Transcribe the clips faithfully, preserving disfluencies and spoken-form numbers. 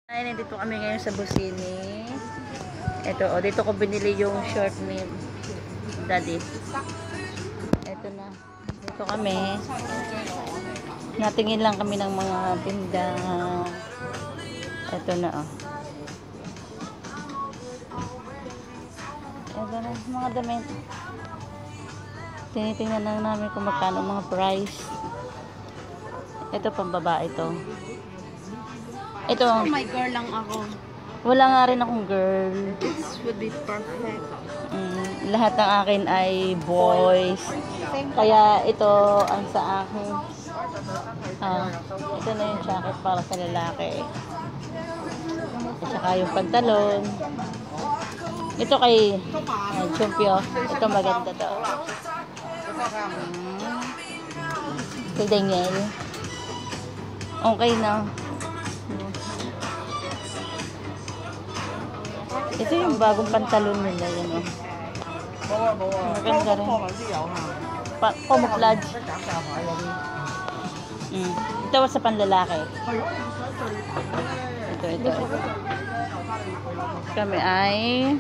Ay, nandito kami ngayon sa Busini. Ito, oh, dito ko binili yung short ni Daddy. Ito na. Dito kami. Natingin lang kami ng mga tinda. Ito na, oh. Ito na, mga damit. Tinitingnan lang namin kung magkano mga price. Ito, pang babae ito. Ito. Oh my girl lang ako. Wala nga rin akong girl. This would be perfect. Mm, lahat ng akin ay boys. Kaya ito ang sa akin. Ah, ito na yung jacket para sa lalaki. At saka yung pantalon. Ito kay uh, Chumpio. Ito maganda to. Mm, kay Daniel. Okay na. Ito yung bagong pantalon nila, yun, oh. Maganda rin. Pa camouflage. Mm. Ito sa panlalaki. Ito, ito, ito. Kami ay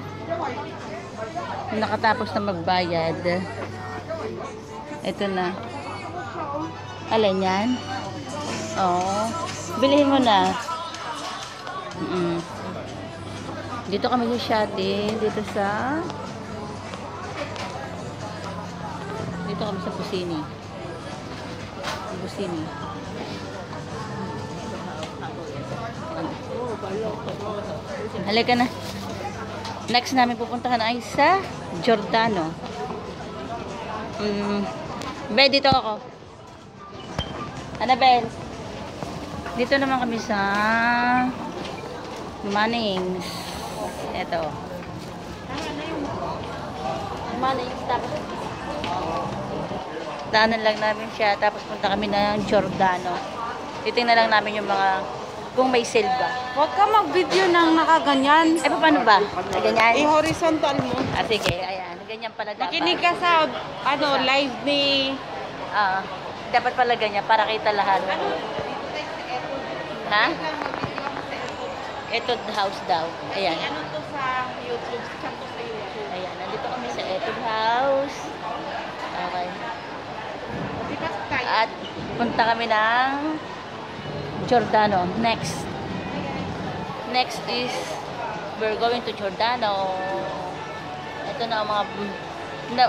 nakatapos na magbayad. Ito na. Alin yan? Oo. Bilhin mo na. Mm. Dito kami sa shopping, dito sa dito kami sa Busini. Busini. Halika na. Next namin pupuntahan ay sa Giordano. Mm. Be, dito ako. Annabel. Dito naman kami sa Mannings. Ito. Mannings. Tapos daanan lang namin siya. Tapos punta kami ng Giordano. Titingnan lang namin yung mga kung may sale ba. Huwag ka mag-video ng nakaganyan. Eh, paano ba? Na ganyan? I-horizontal mo. Ah, sige. Ayan. Ganyan pala dapat. Makinig ka sa ano, live ni... Ah, dapat pala ganyan para kita lahat. Ha? Ito house daw. Ayan. Ano to sa YouTube? Chat to sa YouTube. Ayan. Nandito kami sa Etude House. Okay. At punta kami ng Giordano. Next. Next is we're going to Giordano. Ito na ang mga no.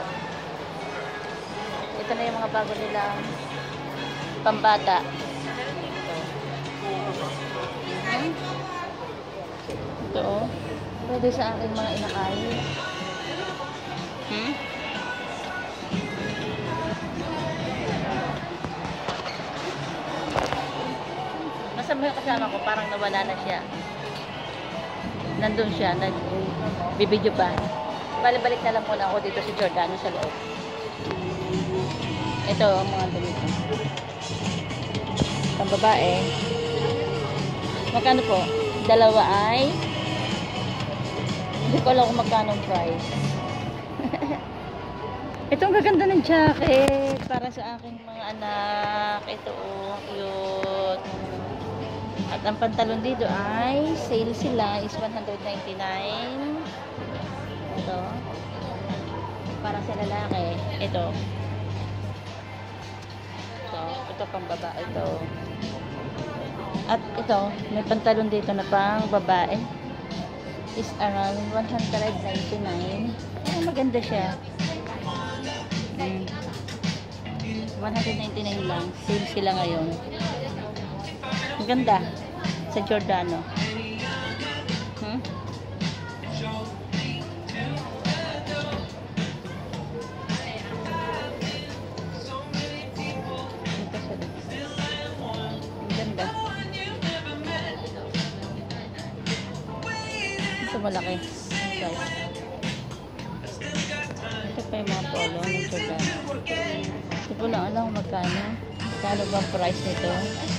Ito na yung mga bago nila pambata. Hmm? Ito, oh. Pwede sa akin mga inakay. Hmm? Nasama yung kasama ko, parang nawala na siya. Nandun siya, nagbibideo pa. Balik-balik na lang muna ako dito sa Giordano sa loob. Ito, ang mga dito. Pang babae. Magkano po? Dalawa ay hindi ko alam kung magkano ang price. Ito ang gaganda ng jacket para sa aking mga anak. Ito oh, cute. At ang pantalon dito ay sale sila is one ninety-nine. Ito para sa lalaki. Ito. So, ito pang babae ito. At ito, may pantalon dito na pang babae. Is around one ninety-nine. Oh, maganda siya. Mm. one ninety-nine lang. Sale sila ngayon. Maganda. Sa Giordano. Hmm? Maganda. Ito malaki. Guys. Ito pa yung mga polo ng Giordano. Ito po lang alam kung magkano. Magkano ba ang price nito?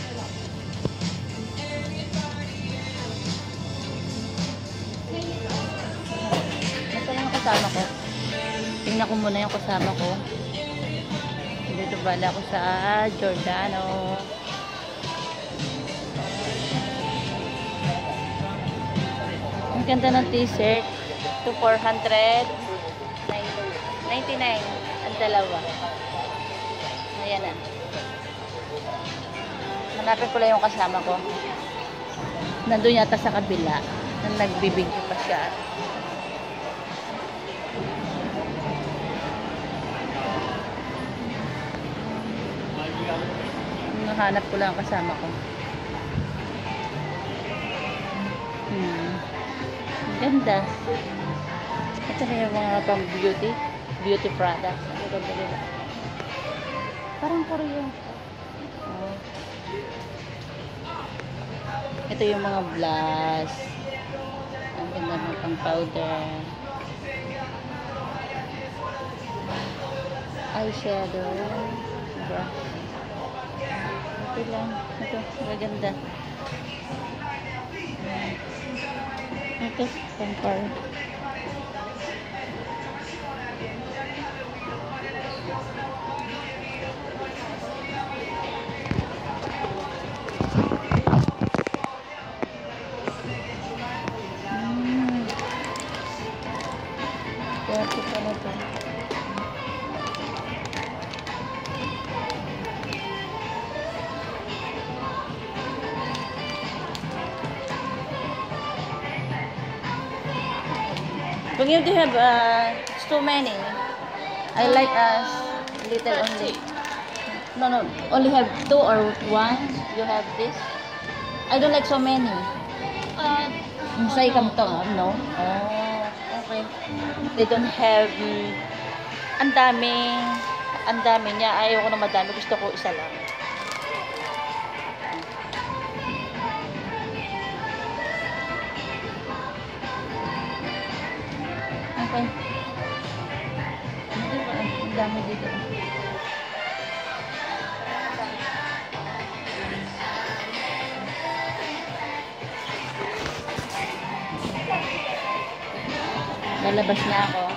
Ito lang ang kasama ko. Tingnan ko muna yung kasama ko. Dito bala ako sa Giordano. Ganda ng t-shirt. To four hundred ninety-nine. Ang dalawa. Ayan na. Hanapin ko lang yung kasama ko. Nandun yata sa kabila. Nang nagbibigyo pa siya. Nahanap ko lang ang kasama ko. Hmm. Ang ganda. Ito na yung mga pang beauty. Beauty products. Ang ganda nila. Parang Korean. Oh. Ito yung mga blush. Ang ganda ng pang powder. Eyeshadow. Brush. Ito lang. Ito. Maganda. Ito. Pampar. Hmm. Kaya ito pala ito. But you do have uh, so many. I like us little only. No, no, only have two or one. You have this. I don't like so many. Uh, Say come to, no? Oh, okay. They don't have. Um, ang dami, ang dami niya. Ayaw ko na madami. Gusto ko isa lang. Okay. Ang dami dito. Lalabas na ako.